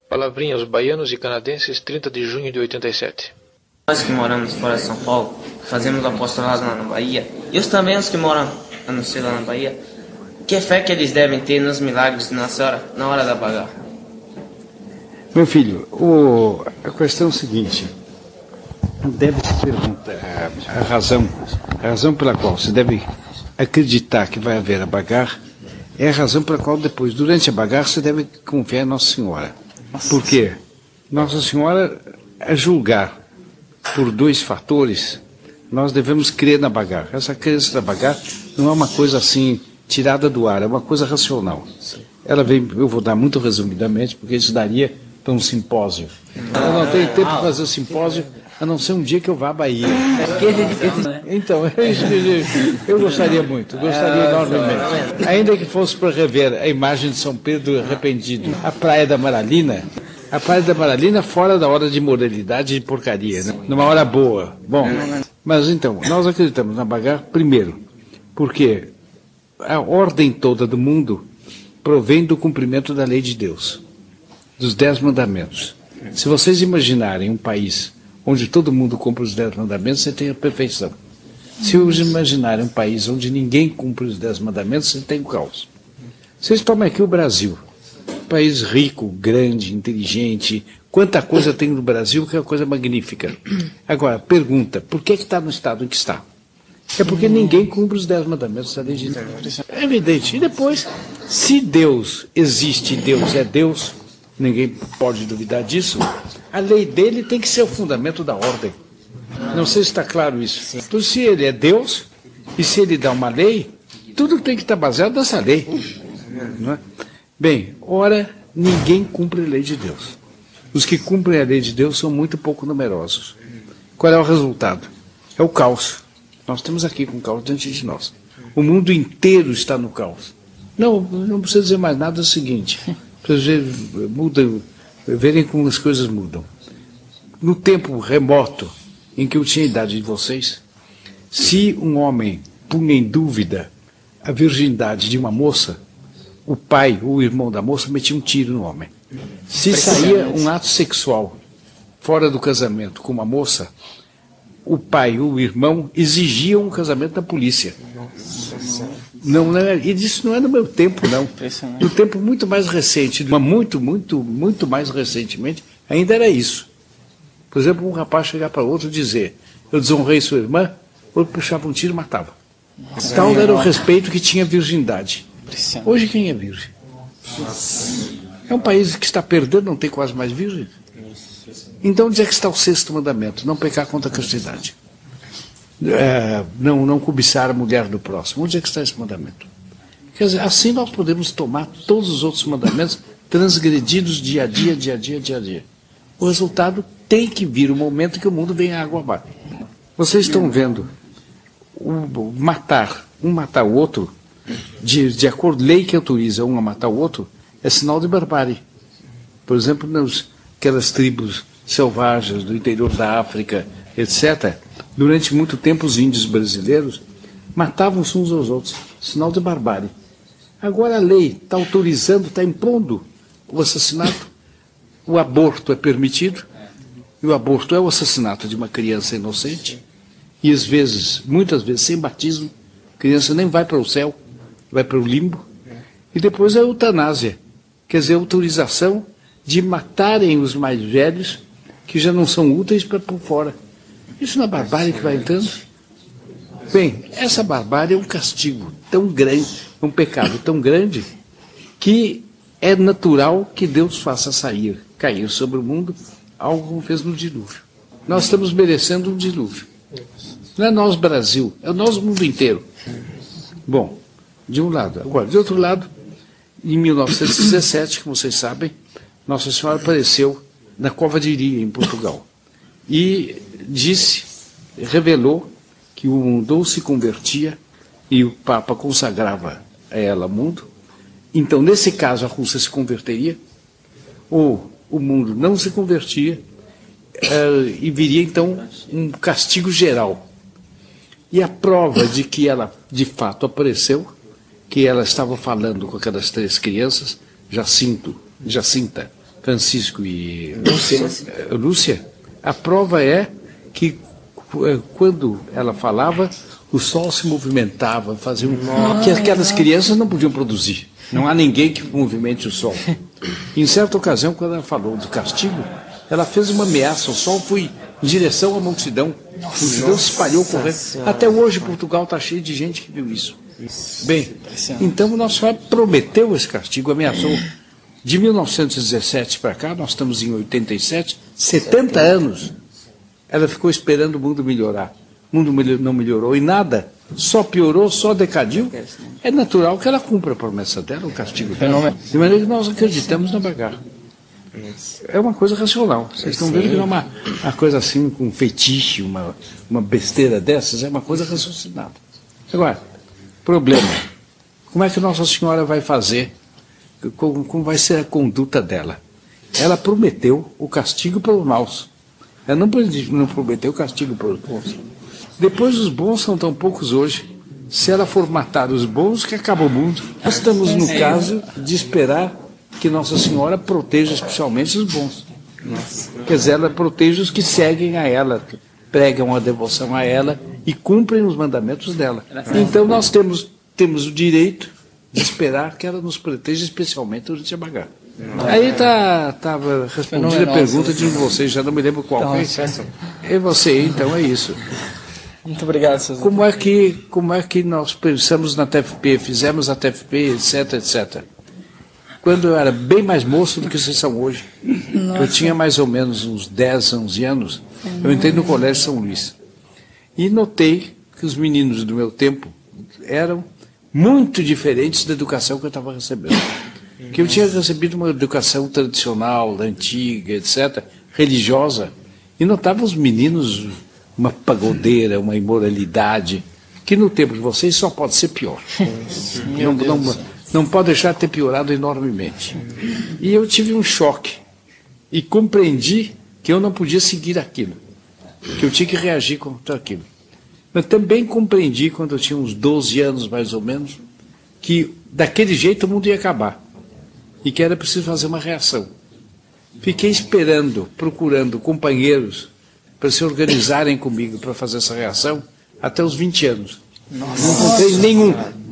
Palavrinha aos baianos e canadenses, 30 de junho de 87. Nós que moramos fora de São Paulo, fazemos apostolado lá na Bahia, e também os que moram a não ser lá na Bahia, que fé que eles devem ter nos milagres de Nossa Senhora na hora da bagarra? Meu filho, a questão é o seguinte, deve se perguntar a razão pela qual você deve acreditar que vai haver a bagarra, é a razão pela qual depois, durante a bagarra, você deve confiar em Nossa Senhora. Por quê? Nossa Senhora, a julgar por dois fatores, nós devemos crer na bagarra. Essa crença da bagarra não é uma coisa assim, tirada do ar, é uma coisa racional. Ela vem, eu vou dar muito resumidamente, porque isso daria para um simpósio. Eu não tenho tempo para fazer o simpósio, a não ser um dia que eu vá à Bahia. Então, eu gostaria muito, gostaria enormemente. Ainda que fosse para rever a imagem de São Pedro arrependido. A Praia da Maralina fora da hora de moralidade e de porcaria, né? Numa hora boa. Bom, mas então, nós acreditamos na bagarra, primeiro, porque a ordem toda do mundo provém do cumprimento da lei de Deus, dos 10 mandamentos. Se vocês imaginarem um país onde todo mundo cumpre os 10 mandamentos, você tem a perfeição. Se vocês imaginarem um país onde ninguém cumpre os 10 mandamentos, você tem o caos. Vocês tomem aqui o Brasil. Um país rico, grande, inteligente. Quanta coisa tem no Brasil, que é uma coisa magnífica. Agora, pergunta, por que está no estado em que está? É porque ninguém cumpre os 10 mandamentos da lei de Deus. É evidente. E depois, se Deus existe, Deus é Deus, ninguém pode duvidar disso, a lei dele tem que ser o fundamento da ordem. Não sei se está claro isso. Então, se ele é Deus, e se ele dá uma lei, tudo tem que estar baseado nessa lei. Não é? Bem, ora, ninguém cumpre a lei de Deus. Os que cumprem a lei de Deus são muito pouco numerosos. Qual é o resultado? É o caos. Nós temos aqui com o caos diante de nós. O mundo inteiro está no caos. Não precisa dizer mais nada, é o seguinte. Verem como as coisas mudam. No tempo remoto em que eu tinha a idade de vocês, se um homem punha em dúvida a virgindade de uma moça, o pai ou o irmão da moça metia um tiro no homem. Se saía um ato sexual fora do casamento com uma moça, o pai ou o irmão exigiam um casamento da polícia. E isso não é no meu tempo, não. No tempo muito mais recente, muito mais recentemente, ainda era isso. Por exemplo, um rapaz chegar para outro e dizer, eu desonrei sua irmã, outro puxava um tiro e matava. Tal era o respeito que tinha a virgindade. Hoje quem é virgem? É um país que está perdendo, não tem quase mais virgem. Então onde é que está o 6º mandamento? Não pecar contra a castidade. Não cobiçar a mulher do próximo. Onde é que está esse mandamento? Quer dizer, assim nós podemos tomar todos os outros mandamentos transgredidos dia a dia. O resultado tem que vir o momento que o mundo vem água abaixo. Vocês estão vendo um matar o outro, de acordo com a lei que autoriza um a matar o outro, é sinal de barbárie. Por exemplo, aquelas tribos selvagens do interior da África, etc., durante muito tempo os índios brasileiros matavam-se uns aos outros, sinal de barbárie. Agora a lei está autorizando, está impondo o assassinato, o aborto é permitido, e o aborto é o assassinato de uma criança inocente, e às vezes, muitas vezes, sem batismo, a criança nem vai para o céu, vai para o limbo, e depois a eutanásia, quer dizer, a autorização de matarem os mais velhos, que já não são úteis para por fora. Isso não é barbárie que vai entrando? Bem, essa barbárie é um castigo tão grande, um pecado tão grande, que é natural que Deus faça cair sobre o mundo algo como fez no dilúvio. Nós estamos merecendo um dilúvio. Não é nós, Brasil, é o nosso mundo inteiro. Bom, de um lado. Agora, de outro lado, em 1917, como vocês sabem, Nossa Senhora apareceu na Cova de Iria, em Portugal. E revelou que o mundo se convertia e o Papa consagrava a ela o mundo. Então, nesse caso, a Rússia se converteria, ou o mundo não se convertia, e viria, então, um castigo geral. E a prova de que ela, de fato, apareceu, que ela estava falando com aquelas 3 crianças, Jacinta, Francisco e Lúcia, a prova é que quando ela falava, o sol se movimentava, fazia que aquelas crianças não podiam produzir. Não há ninguém que movimente o sol. Em certa ocasião, quando ela falou do castigo, ela fez uma ameaça, o sol foi em direção à multidão. A multidão se espalhou correndo. Até hoje Portugal está cheio de gente que viu isso. Bem, então Nossa Senhora prometeu esse castigo, ameaçou. De 1917 para cá, nós estamos em 87, 70 anos. Ela ficou esperando o mundo melhorar. O mundo não melhorou em nada, só piorou, só decadiu. É natural que ela cumpra a promessa dela, o castigo dela. De maneira que nós acreditamos na bagarra. É uma coisa racional. Vocês estão vendo que não é uma coisa assim, com um fetiche, uma besteira dessas, é uma coisa raciocinada. Agora, problema. Como é que Nossa Senhora vai fazer? Como vai ser a conduta dela? Ela prometeu o castigo para os maus. Ela não prometeu o castigo para os bons. Depois os bons são tão poucos hoje. Se ela for matar os bons, que acaba o mundo. Nós estamos no caso de esperar que Nossa Senhora proteja especialmente os bons. Quer dizer, ela protege os que seguem a ela, pregam a devoção a ela e cumprem os mandamentos dela. Então nós temos o direito de esperar que ela nos proteja especialmente durante a bagarra. Aí estava respondida a pergunta de vocês, já não me lembro qual foi. É você, então é isso. Muito obrigado, César. Como é que nós pensamos na TFP, fizemos a TFP, etc, etc. Quando eu era bem mais moço do que vocês são hoje, eu tinha mais ou menos uns 10, 11 anos, eu entrei no Colégio São Luís. E notei que os meninos do meu tempo eram muito diferentes da educação que eu estava recebendo. Que eu tinha recebido uma educação tradicional, antiga, etc., religiosa, e notava os meninos uma pagodeira, uma imoralidade, que no tempo de vocês só pode ser pior. Não pode deixar de ter piorado enormemente. E eu tive um choque e compreendi que eu não podia seguir aquilo, que eu tinha que reagir contra aquilo. Mas também compreendi, quando eu tinha uns 12 anos mais ou menos, que daquele jeito o mundo ia acabar e que era preciso fazer uma reação. Fiquei esperando, procurando companheiros para se organizarem comigo para fazer essa reação até os 20 anos. Não encontrei nenhum.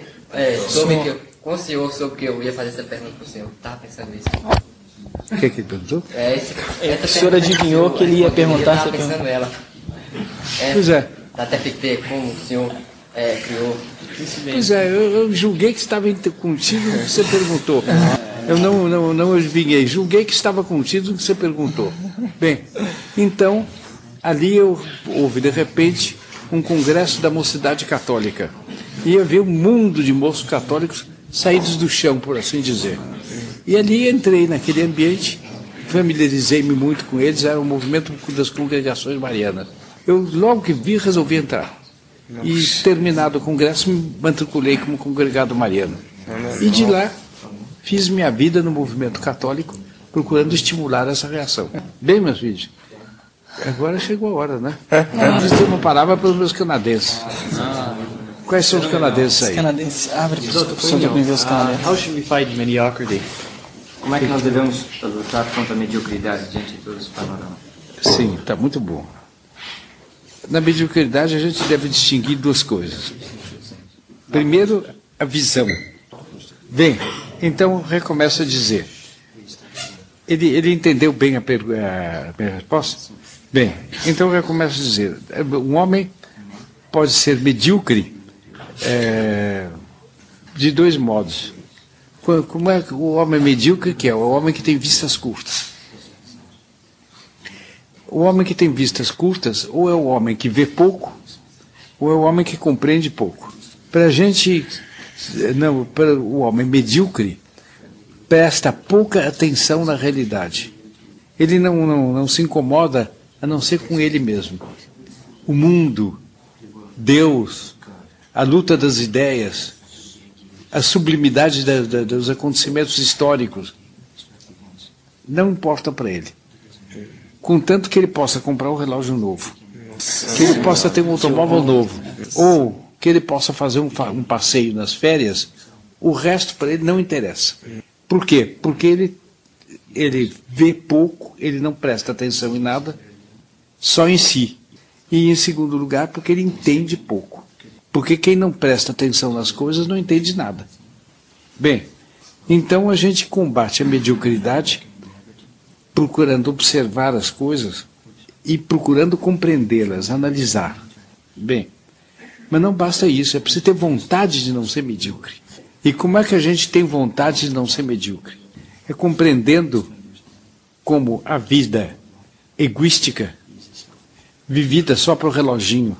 Com o senhor soube que eu ia fazer essa pergunta para o senhor. Estava pensando nisso. O que ele perguntou? O senhor adivinhou que ele ia perguntar? Eu estava pensando nela. Pois é. Da TFP, como o senhor criou. Pois é, eu julguei que estava contigo o que você perguntou. Eu não adivinhei, julguei que estava contigo o que você perguntou. Bem, então, ali houve, de repente, um congresso da mocidade católica. E havia um mundo de moços católicos saídos do chão, por assim dizer. E ali entrei naquele ambiente, familiarizei-me muito com eles, era um movimento das congregações marianas. Eu, logo que vi, resolvi entrar. E, terminado o congresso, me matriculei como congregado mariano. E de lá, fiz minha vida no movimento católico, procurando estimular essa reação. Bem, meus filhos, agora chegou a hora, né? Eu preciso ter uma palavra para os meus canadenses. Quais são os canadenses aí? Os canadenses. Abre para o senhor ver os canadenses. How should we fight mediocrity? Como é que nós devemos lutar contra a mediocridade diante de todos os panoramas? Sim, está muito bom. Na mediocridade a gente deve distinguir duas coisas. Primeiro, a visão. Bem, então recomeço a dizer. Ele entendeu bem a minha resposta? Bem, então eu recomeço a dizer. Um homem pode ser medíocre de dois modos. Como é que o homem medíocre que é? O homem que tem vistas curtas. O homem que tem vistas curtas, ou é o homem que vê pouco, ou é o homem que compreende pouco. Para a gente, não, para o homem medíocre, presta pouca atenção na realidade. Ele não se incomoda a não ser com ele mesmo. O mundo, Deus, a luta das ideias, a sublimidade dos acontecimentos históricos, não importa para ele. Contanto que ele possa comprar um relógio novo, que ele possa ter um automóvel novo, ou que ele possa fazer um passeio nas férias, o resto para ele não interessa. Por quê? Porque ele ele vê pouco, ele não presta atenção em nada, só em si. E em segundo lugar, porque ele entende pouco. Porque quem não presta atenção nas coisas não entende nada. Bem, então a gente combate a mediocridade procurando observar as coisas e procurando compreendê-las, analisar. Bem, mas não basta isso, é preciso ter vontade de não ser medíocre. E como é que a gente tem vontade de não ser medíocre? É compreendendo como a vida egoística, vivida só para o reloginho,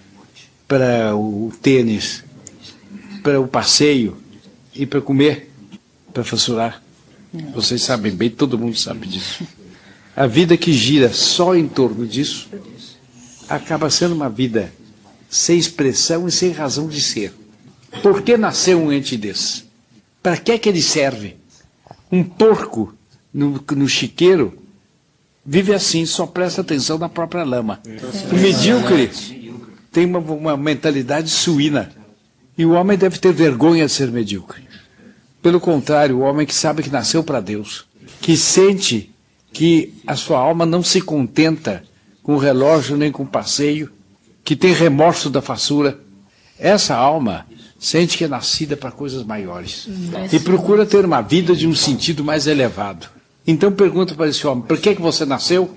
para o tênis, para o passeio e para comer, para fassurar. Vocês sabem bem, todo mundo sabe disso. A vida que gira só em torno disso acaba sendo uma vida sem expressão e sem razão de ser. Por que nasceu um ente desse? Para que ele serve? Um porco no chiqueiro vive assim, só presta atenção na própria lama. O medíocre tem uma mentalidade suína. E o homem deve ter vergonha de ser medíocre. Pelo contrário, o homem que sabe que nasceu para Deus, que sente que a sua alma não se contenta com o relógio nem com o passeio, que tem remorso da façura, essa alma sente que é nascida para coisas maiores e procura ter uma vida de um sentido mais elevado. Então pergunta para esse homem, por que você nasceu?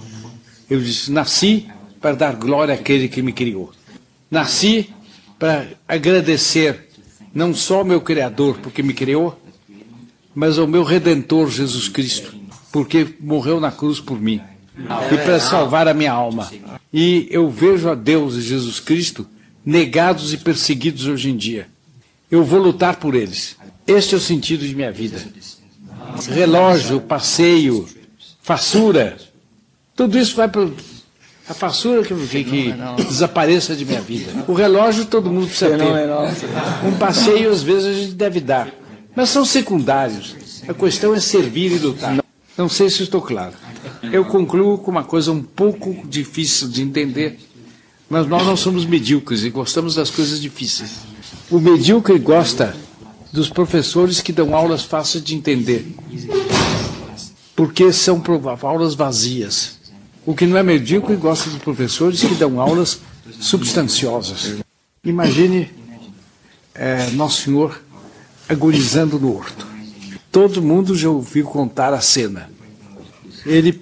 Eu disse, nasci para dar glória àquele que me criou. Nasci para agradecer não só ao meu Criador, porque me criou, mas ao meu Redentor, Jesus Cristo, porque morreu na cruz por mim e para salvar a minha alma. E eu vejo a Deus e Jesus Cristo negados e perseguidos hoje em dia. Eu vou lutar por eles. Este é o sentido de minha vida. Relógio, passeio, façura, tudo isso vai para a façura que desapareça de minha vida. O relógio todo mundo precisa ter. Um passeio às vezes a gente deve dar. Mas são secundários. A questão é servir e lutar. Não sei se estou claro. Eu concluo com uma coisa um pouco difícil de entender, mas nós não somos medíocres e gostamos das coisas difíceis. O medíocre gosta dos professores que dão aulas fáceis de entender, porque são aulas vazias. O que não é medíocre gosta dos professores que dão aulas substanciosas. Imagine Nosso Senhor agonizando no horto. Todo mundo já ouviu contar a cena. Ele,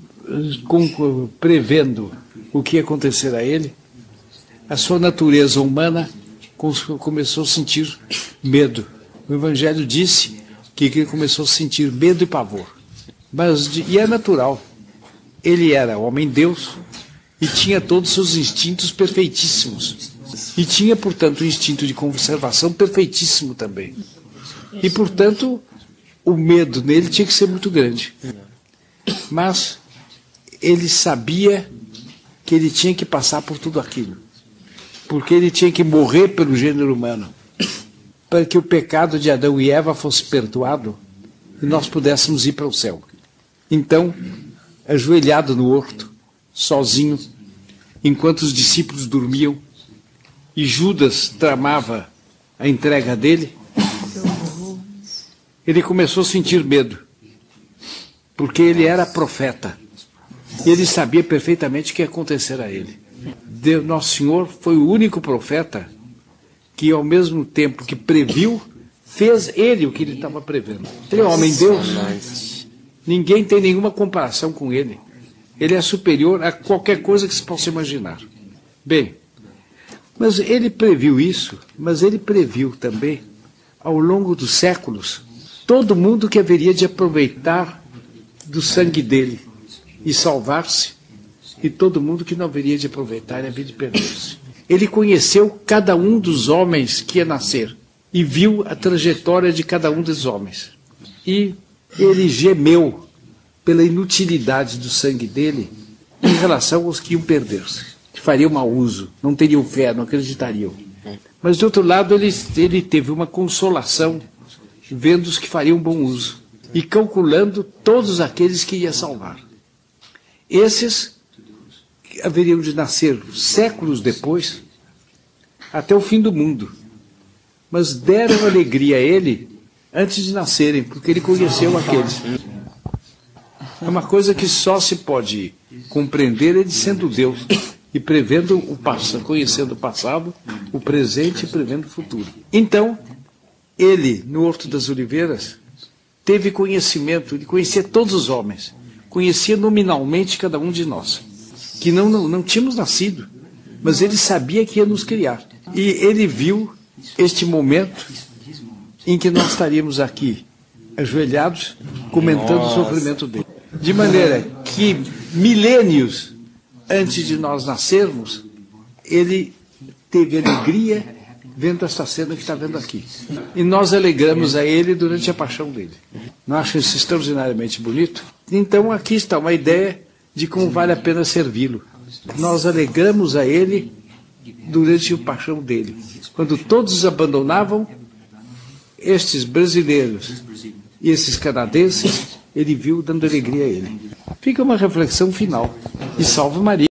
prevendo o que ia acontecer a ele, a sua natureza humana começou a sentir medo. O Evangelho disse que ele começou a sentir medo e pavor. E é natural. Ele era homem-deus e tinha todos os seus instintos perfeitíssimos. E tinha, portanto, um instinto de conservação perfeitíssimo também. E, portanto, o medo nele tinha que ser muito grande. Mas ele sabia que ele tinha que passar por tudo aquilo. Porque ele tinha que morrer pelo gênero humano. Para que o pecado de Adão e Eva fosse perdoado e nós pudéssemos ir para o céu. Então, ajoelhado no horto, sozinho, enquanto os discípulos dormiam, e Judas tramava a entrega dele, ele começou a sentir medo, porque ele era profeta, e ele sabia perfeitamente o que ia acontecer a ele. Nosso Senhor foi o único profeta que, ao mesmo tempo que previu, fez ele o que ele estava prevendo. Ele é homem-deus. Ninguém tem nenhuma comparação com ele. Ele é superior a qualquer coisa que se possa imaginar. Bem, mas ele previu isso, mas ele previu também, ao longo dos séculos, todo mundo que haveria de aproveitar do sangue dele e salvar-se, e todo mundo que não haveria de aproveitar e haveria de perder-se. Ele conheceu cada um dos homens que ia nascer e viu a trajetória de cada um dos homens. E ele gemeu pela inutilidade do sangue dele em relação aos que iam perder-se, que fariam mau uso, não teriam fé, não acreditariam. Mas, de outro lado, ele teve uma consolação vendo os que fariam bom uso e calculando todos aqueles que ia salvar. Esses haveriam de nascer séculos depois, até o fim do mundo, mas deram alegria a ele antes de nascerem, porque ele conheceu aqueles. É uma coisa que só se pode compreender ele sendo Deus e prevendo o passado, conhecendo o passado, o presente e prevendo o futuro. Então, ele, no Horto das Oliveiras, teve conhecimento, ele conhecia todos os homens, conhecia nominalmente cada um de nós, que não tínhamos nascido, mas ele sabia que ia nos criar. E ele viu este momento em que nós estaríamos aqui, ajoelhados, comentando o sofrimento dele. De maneira que, milênios antes de nós nascermos, ele teve alegria vendo essa cena que está vendo aqui. E nós alegramos a ele durante a paixão dele. Não acho isso extraordinariamente bonito? Então aqui está uma ideia de como vale a pena servi-lo. Nós alegramos a ele durante a paixão dele. Quando todos os abandonavam, estes brasileiros e esses canadenses, ele viu dando alegria a ele. Fica uma reflexão final. E salve Maria.